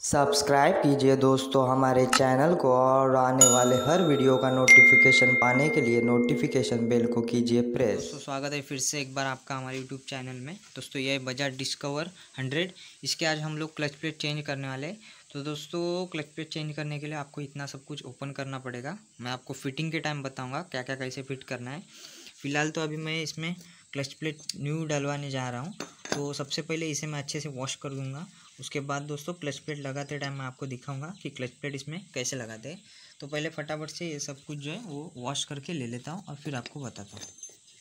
Subscribe कीजिए दोस्तों हमारे चैनल को और आने वाले हर वीडियो का नोटिफिकेशन पाने के लिए नोटिफिकेशन बेल को कीजिए प्रेस। दोस्तों स्वागत है फिर से एक बार आपका हमारे यूट्यूब चैनल में। दोस्तों ये बजाज डिस्कवर 100, इसके आज हम लोग क्लच प्लेट चेंज करने वाले। तो दोस्तों क्लच प्लेट चेंज करने के लिए आपको इतना सब कुछ ओपन करना पड़ेगा। मैं आपको फिटिंग के टाइम बताऊँगा क्या क्या कैसे फिट करना है। फ़िलहाल तो अभी मैं इसमें क्लच प्लेट न्यू डलवाने जा रहा हूँ। तो सबसे पहले इसे मैं अच्छे से वॉश कर दूँगा। उसके बाद दोस्तों क्लच प्लेट लगाते टाइम मैं आपको दिखाऊंगा कि क्लच प्लेट इसमें कैसे लगाते हैं। तो पहले फटाफट से ये सब कुछ जो है वो वॉश करके ले लेता हूँ और फिर आपको बताता हूँ।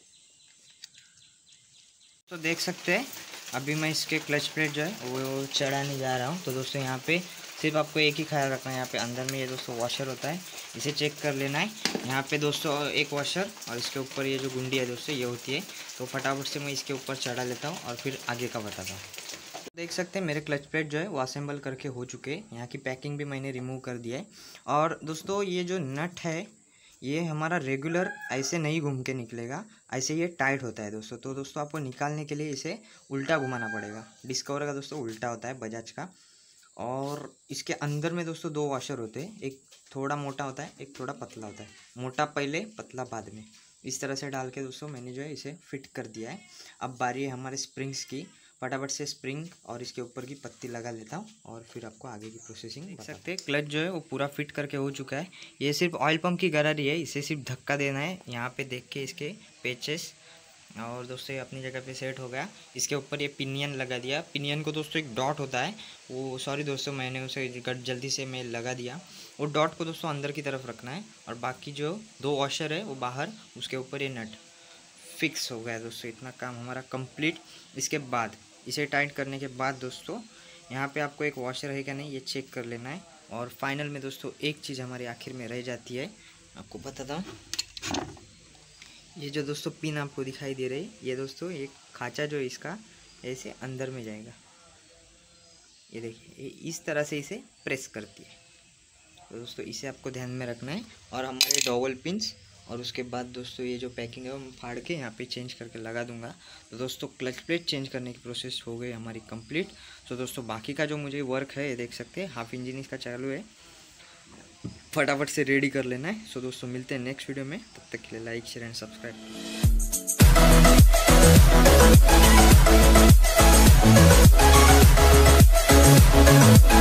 तो देख सकते हैं अभी मैं इसके क्लच प्लेट जो है वो चढ़ाने जा रहा हूँ। तो दोस्तों यहाँ पे सिर्फ आपको एक ही ख्याल रखना है, यहाँ पे अंदर में ये दोस्तों वॉशर होता है, इसे चेक कर लेना है। यहाँ पे दोस्तों एक वॉशर और इसके ऊपर ये जो गुंडी है दोस्तों ये होती है। तो फटाफट से मैं इसके ऊपर चढ़ा लेता हूँ और फिर आगे का बताता हूँ। देख सकते हैं मेरे क्लच प्लेट जो है वो असेंबल करके हो चुके हैं। यहाँ की पैकिंग भी मैंने रिमूव कर दिया है। और दोस्तों ये जो नट है ये हमारा रेगुलर ऐसे नहीं घूम के निकलेगा, ऐसे ये टाइट होता है दोस्तों। तो दोस्तों आपको निकालने के लिए इसे उल्टा घुमाना पड़ेगा। डिस्कवर का दोस्तों उल्टा होता है बजाज का। और इसके अंदर में दोस्तों दो वॉशर होते हैं, एक थोड़ा मोटा होता है, एक थोड़ा पतला होता है। मोटा पहले पतला बाद में, इस तरह से डाल के दोस्तों मैंने जो है इसे फिट कर दिया है। अब बारी है हमारे स्प्रिंग्स की। फटाफट से स्प्रिंग और इसके ऊपर की पत्ती लगा लेता हूँ और फिर आपको आगे की प्रोसेसिंग देख सकते हैं। क्लच जो है वो पूरा फिट करके हो चुका है। ये सिर्फ ऑयल पंप की गरारी है, इसे सिर्फ धक्का देना है। यहाँ पे देख के इसके पेचेस और दोस्तों ये अपनी जगह पे सेट हो गया। इसके ऊपर ये पिनियन लगा दिया। पिनियन को दोस्तों एक डॉट होता है, वो सॉरी दोस्तों मैंने उसे जल्दी से मैं लगा दिया। वो डॉट को दोस्तों अंदर की तरफ रखना है और बाकी जो दो वॉशर है वो बाहर, उसके ऊपर ये नट फिक्स हो गया दोस्तों। इतना काम हमारा कंप्लीट। इसके बाद इसे टाइट करने के बाद दोस्तों यहाँ पे आपको एक वॉशर है क्या नहीं ये चेक कर लेना है। और फाइनल में दोस्तों एक चीज़ हमारी आखिर में रह जाती है, आपको बताता हूँ। ये जो दोस्तों पिन आपको दिखाई दे रही है ये दोस्तों एक खाँचा जो इसका ऐसे अंदर में जाएगा, ये देखिए इस तरह से इसे प्रेस करती है। तो दोस्तों इसे आपको ध्यान में रखना है। और हमारे डॉवल पिंस और उसके बाद दोस्तों ये जो पैकिंग है वो मैं फाड़ के यहाँ पे चेंज करके लगा दूंगा। तो दोस्तों क्लच प्लेट चेंज करने की प्रोसेस हो गई हमारी कंप्लीट। तो दोस्तों बाकी का जो मुझे वर्क है ये देख सकते हैं, हाफ इंजन इसका चालू है, फटाफट से रेडी कर लेना है। सो दोस्तों मिलते हैं नेक्स्ट वीडियो में, तब तक के लिए लाइक शेयर एंड सब्सक्राइब।